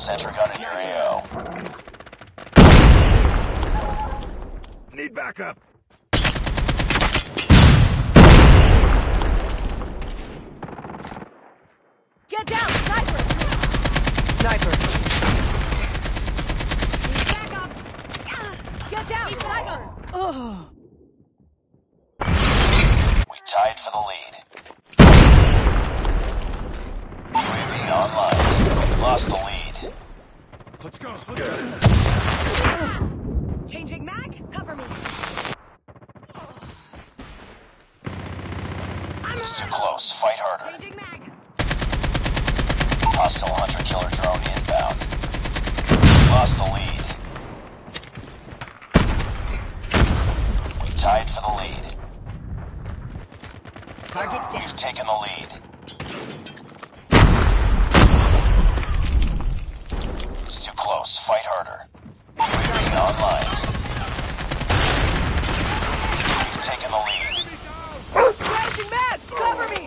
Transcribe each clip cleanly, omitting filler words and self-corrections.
sentry gun in your AO. Need backup. Get down, sniper! Sniper. Need backup! Get down, sniper! Oh. We tied for the lead. UAV online. We lost the lead. Let's go. Changing mag, cover me. It's too close. Fight harder. Changing mag. Hostile hunter-killer drone inbound. Lost the lead. We tied for the lead. Target down. We've taken the lead. It's too close. Fight harder. UAV online. We've taken the lead. Changing mag, cover me.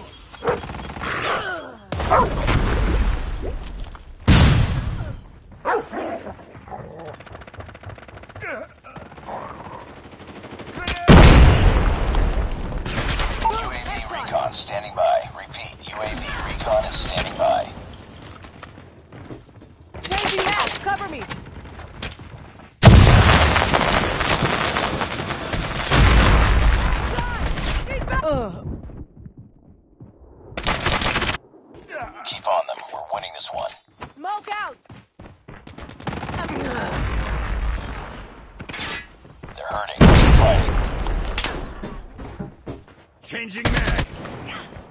UAV recon standing by. Repeat, UAV recon is standing by. Changing mag, cover me. Keep on them. We're winning this one. Smoke out. They're hurting. Keep fighting. Changing mag.